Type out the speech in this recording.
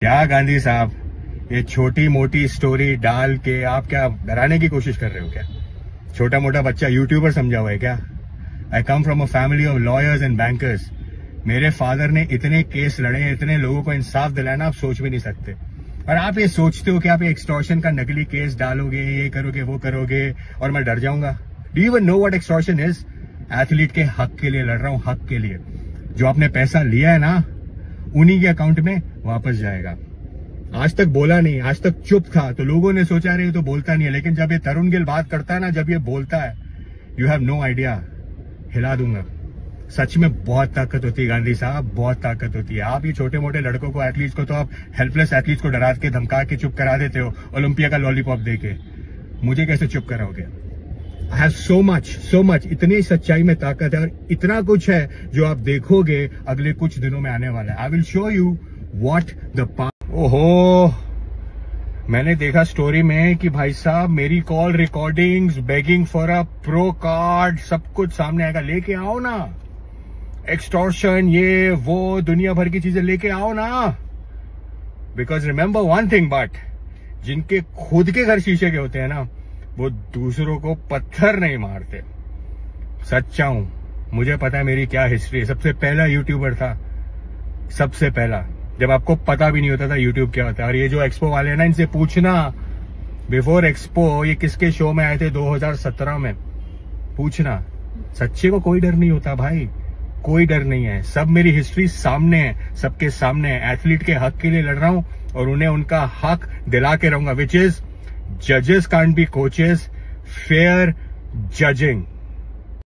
क्या गांधी साहब, ये छोटी मोटी स्टोरी डाल के आप क्या डराने की कोशिश कर रहे हो क्या? छोटा मोटा बच्चा यूट्यूबर समझा हुआ है क्या? I come from a family of lawyers and bankers. मेरे फादर ने इतने केस लड़े, इतने लोगों को इंसाफ दिलाना आप सोच भी नहीं सकते। और आप ये सोचते हो कि आप एक्सटॉर्शन का नकली केस डालोगे, ये करोगे, वो करोगे और मैं डर जाऊंगा। Do you even know what extortion is? Athlete के हक के लिए लड़ रहा हूं, हक के लिए। जो आपने पैसा लिया है ना, उन्हीं के अकाउंट में वापस जाएगा। आज तक बोला नहीं, आज तक चुप था, तो लोगों ने सोचा रहे तो बोलता नहीं है, लेकिन जब ये तरुण गिल बात करता है ना, जब ये बोलता है, यू हैव नो आइडिया, हिला दूंगा। सच में बहुत ताकत होती है गांधी साहब, बहुत ताकत होती है। आप ये छोटे मोटे लड़कों को, एथलीट्स को, तो आप हेल्पलेस एथलीट्स को डरा के, धमका के चुप करा देते हो ओलंपिया का लॉलीपॉप देके। मुझे कैसे चुप कराओगे? आई हैव सो मच, इतनी सच्चाई में ताकत है और इतना कुछ है जो आप देखोगे अगले कुछ दिनों में आने वाला है। I will show you what the ओहो, मैंने देखा स्टोरी में कि भाई साहब मेरी call recordings, begging for a pro card, सब कुछ सामने आएगा। लेके आओ ना, एक्सटॉर्शन, ये वो दुनिया भर की चीजें लेके आओ ना। Because remember one thing, but जिनके खुद के घर शीशे के होते हैं ना, वो दूसरों को पत्थर नहीं मारते। सच्चा हूं, मुझे पता है मेरी क्या हिस्ट्री है। सबसे पहला यूट्यूबर था, सबसे पहला, जब आपको पता भी नहीं होता था यूट्यूब क्या होता है। और ये जो एक्सपो वाले हैं ना, इनसे पूछना बिफोर एक्सपो ये किसके शो में आए थे 2017 में, पूछना। सच्चे को कोई डर नहीं होता भाई, कोई डर नहीं है। सब मेरी हिस्ट्री सामने है, सबके सामने है। एथलीट के हक के लिए लड़ रहा हूं और उन्हें उनका हक दिला के रहूंगा, विच इज जजेस can't be coaches, fair judging.